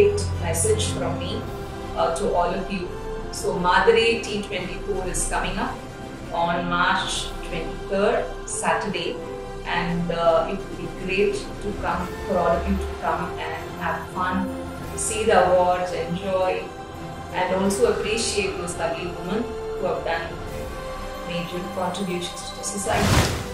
great message from me to all of you. So Maathare T24 is coming up on March 23rd, Saturday, and it would be great to come, for all of you to come and have fun, see the awards, enjoy, and also appreciate those lovely women who have done major contributions to society.